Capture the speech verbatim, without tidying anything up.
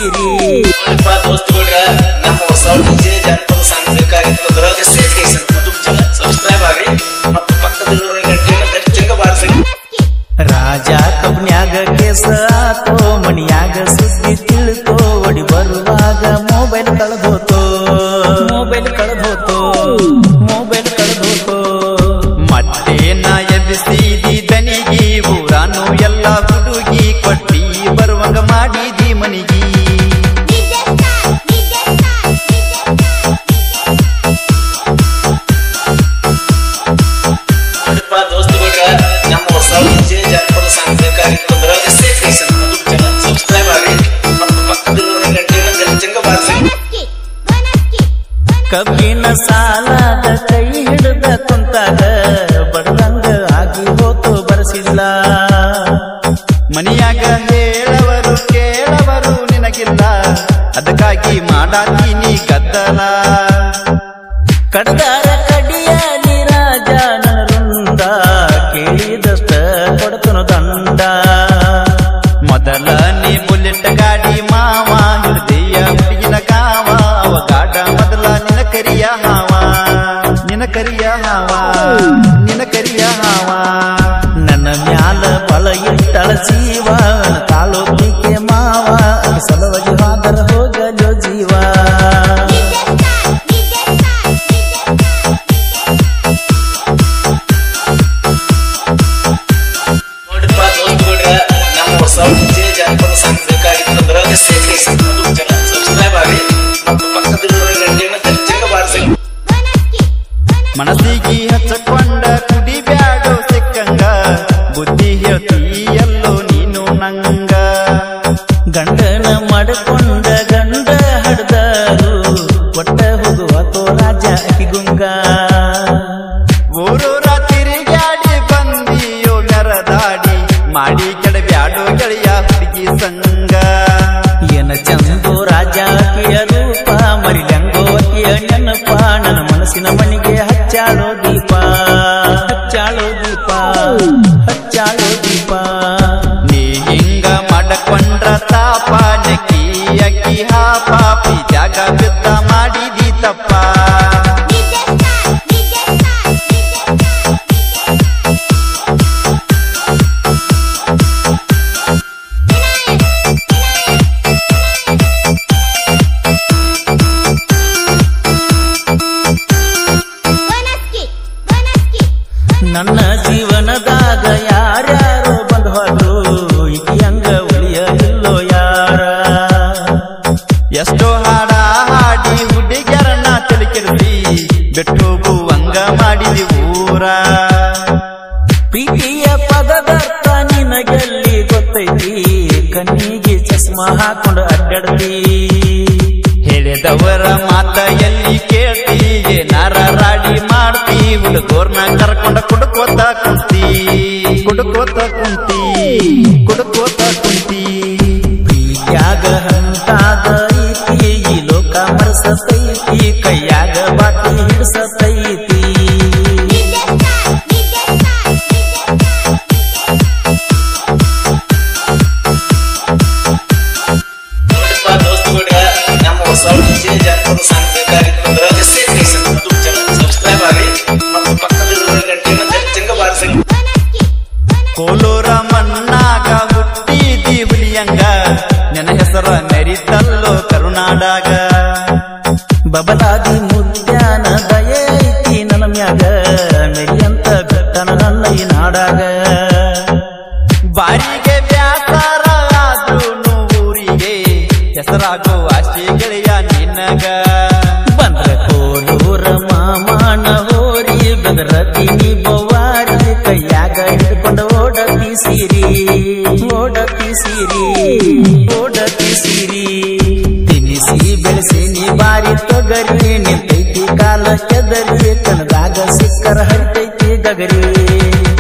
ಸೀರಿ ದೋಸ್ತುಗಳ ನಮ್ಮ ಹೊಸ ಡಿಜೆ ಜಾನಪದ ಸಾಂಗ್ ಬೇಕಾಗಿತ್ತು ಯೂಟ್ಯೂಬ್ ಚಾನಲ್ ಸಬ್ಸ್ಕ್ರೈಬ್ ಆಗಿ ಮತ್ತು ಪಕ್ಕದಲ್ಲಿರುವ ಗಂಟೆಯನ್ನು ದಚ್ಚಂಗ ಬಾರಿಸಿ ರಾಜ ಕಬ್ನ್ಯಾಗ ಕೇಸ ಆತೋ ಮಣಿಯಾಗ ಸುದ್ದಿ ತಿಳ್ಕೋ ಒಡಿ ಬರುವಾಗ ಮೊಬೈಲ್ ಕಳೆದೋತೋ ಮೊಬೈಲ್ ಕಳೆದೋತೋ ಮೊಬೈಲ್ ಕಳೆದೋತೋ ಮತ್ತೇನ ಎಬ್ಬಿಸಿದಿ ದನಿಗಿ ಊರಾನು ಎಲ್ಲ ಹುಡುಗಿ ಕೊಟ್ಟಿ ಬರುವಂಗ ಮಾಡಿದಿ ಮನಿಗಿ ದೋಸ್ತುಗಳ ನಮ್ಮ ಹೊಸ ಡಿಜೆ ಜಾನಪದ ಸಾಂಗ್ ಬೇಕಾಗಿತ್ತು ಯೂಟ್ಯೂಬ್ ಚಾನಲ್ ಸಬ್ಸ್ಕ್ರೈಬ್ ಆಗಿ ಮತ್ತು ಪಕ್ಕದಲ್ಲಿರುವ ಗಂಟೆಯನ್ನು ದಚ್ಚಂಗ ಬಾರಿಸಿ ಕಬ್ಬಿನ ಸಾಲದ ಕೈ ಹಿಡಿದ ಕುಂತಾಗ ಬಡದಂಗ ಆಗಿ ಹೋತು ಬರಸಿಲ್ಲ ಮನಿಯಾಗ ಹೇಳವರು ಕೇಳವರು ನಿನಗಿಲ್ಲ ಅದಕ್ಕಾಗಿ ಮಾಡಾತೀನಿ ಗದ್ದಲ ಕಡದಾರ ಕಡಿಯಾಲಿ ರಾಜ ನರುಂದ ಕೇಳಿದಷ್ಟ ಕೊಡತನು ದಂಡ ಮೊದಲ ನೀ ಬುಲೆಟ್ ಗಾಡಿ ಮಾವ ಹೃದಯ ಹುಡುಗಿನ ಕಾವ ಅವ ಗಾಡ ಮೊದಲ ನಿನ ಕರಿಯ ಹಾವ ನಿನ ಕರಿಯ ಹಾವ ನಿನ ಕರಿಯ ಹಾವ ನನ್ನ ಮ್ಯಾಲ ಬಲ ಇಟ್ಟಳ ಜೀವ ತಾಲೂಕಿಗೆ ಮಾವ ಸಲವಾಗಿ ಹಾದರ ಹೋಗಲು ಜೀವ ಹೊಸ ಡಿಜೆ ಜಾನಪದ ಸಾಂಗ್ ಬೇಕಾಗಿತ್ತು ಯೂಟ್ಯೂಬ್ ಚಾನಲ್ ಸಬ್ಸ್ಕ್ರೈಬ್ ಆಗಿ ಮತ್ತು ಪಕ್ಕದಲ್ಲಿರುವ ಗಂಟೆಯನ್ನು ದಚ್ಚಂಗ ಬಾರಿಸಿ ಮನಸ್ಸಿಗೆ ಹಚ್ಚಕೊಂಡ ಕುಡಿ ಬ್ಯಾಡೋ ಸಿಕ್ಕಂಗ ಬುದ್ಧಿ ಹೇಳ್ತಿ ಎಲ್ಲೋ ನೀನು ನಂಗ ಗಂಡನ ಮಾಡಿಕೊಂಡ ಗಂಡ ಹಡ್ದರು ಒಟ್ಟ ಹೋಗುವತೋ ರಾಜ ಅಕಿಗುಂಗ ಊರೂರ ತಿರುಗಾಡಿ ಬಂದಿಯೋ ಮೆರದಾಡಿ ಮಾಡಿ ಕೆಡ ಬ್ಯಾಡೋ ಗೆಳೆಯ ಹುಡುಗಿ ಸಂಗ ಏನ ಚಂದು ರಾಜ ಅಕಿಯ ರೂಪ ಮರಿಲಂಗೋ ಅಕಿಯ ನೆನಪ ನನ್ನ ಮನಸ್ಸಿನ ಮನೆಗೆ ಹಚ್ಚಾಳೋ ದೀಪ ಹಚ್ಚಾಳೋ ದೀಪ ಹಚ್ಚಾಳೋ ದೀಪ ನೀ ಹಿಂಗ ಮಾಡಕೊಂಡ್ರ ತಾಪ ನಕ್ಕಿ ಅಕ್ಕಿ ಹಾಪ ಜಾಗ ಬಿದ್ದ ಮಾಡಿದಿ ತಪ್ಪ ನನ್ನ ಜೀವನದಾಗ ಯಾರ್ಯಾರೋ ಬಂದು ಹೋದ್ರು ಇಕಿ ಹಂಗ ಉಳಿಯ ಇಲ್ಲೋ ಯಾರ ಎಷ್ಟೋ ಹಾಡ ಹಾಡಿ ಹುಡುಗ್ಯಾರನ್ನ ತಿಳ್ಕಿರ್ತಿ ಬಿಟ್ಟು ಹೋಗುವಂಗ ಮಾಡಿದಿ ಊರ ಪ್ರೀತಿಯ ಪದದರ್ಥ ನಿನಗೆಲ್ಲಿ ಗೊತ್ತೈತಿ ಕಣ್ಣಿಗೆ ಚಸ್ಮಾ ಹಾಕೊಂಡು ಅಡ್ಡಾಡ್ತಿ ಹೇಳಿದವರ ಮಾತ ಎಲ್ಲಿ ಕೇಳ್ತಿ ಏನಾರ ರಾಡಿ ಮಾಡ್ತಿ ಹುಡುಗೋರ್ನ ಕರ್ಕೊಂಡ ಕುಡುಕೋತ ಕುಂತಿ ಕುಡುಕೋತ ಕುಂತಿ ಕುಡುಕೋತ ಕುಂತಿ ಪ್ರೀತ್ಯಾಗ ಹಂತಾದ ಐತಿ ಈ ಲೋಕ ಮರ್ಸತೈತಿ ಕೈಯಾಗ ಬಾಟಿ ಹಿಡ್ಸತೈತಿ ನಮ್ಮ ಹೊಸ ಡಿಜೆ ಜಾನಪದ ಸಾಂಗ್ ಬೇಕಾಗಿತ್ತು ಯೂಟ್ಯೂಬ್ ಚಾನಲ್ ಸಬ್ಸ್ಕ್ರೈಬ್ ಆಗಿ ಮತ್ತು ಪಕ್ಕದಲ್ಲಿರುವ ಗಂಟೆಯನ್ನು ದಚ್ಚಂಗ ಬಾರಿಸಿ ಕೋಲೂರ ಮಣ್ಣಾಗ ಹುಟ್ಟಿದಿ ಹುಲಿಯಂಗ ನನ್ನ ಹೆಸರ ಮೆರಿತಲ್ಲೋ ಕರುನಾಡಾಗ ಬಬಲಾದಿ ಮುದ್ಯಾನ ದಯೆ ಐತಿ ನನ್ನ ಮ್ಯಾಗ ಮೆರಿಯಂತ ಬೆಟ್ಟನ ನನ್ನ ಈ ನಾಡಾಗ ಬಾರಿಗೆ ಬ್ಯಾಸರ ಆದ್ರೂ ಊರಿಗೆ ಹೆಸರಾಗೋ ಆಸೆ ಗೆಳೆಯ ನಿನಗ ಬಂದ್ರ ಕೋಲೂರ ಮಾಮನ ಹೋರಿ ಬೆದರತಿ ಬವಾರಿ ಕೈಯಾಗ ಹಿಡ್ಕೊಂಡ ಓಡತಿ ಸೀರಿ ಓಡತಿ ಸೀರಿ ಓಡತಿ ಸೀರಿ ತಿನಿಸಿ ಬೆಳೆಸಿ ನೀ ಬಾರಿ ತೊಗರಿ ನಿಂತೈತಿ ಕಾಲ ಕೆದರಿ ಕಣದಾಗ ಸಿಕ್ಕರ ಹರಿತೈತಿ ಗಗರಿ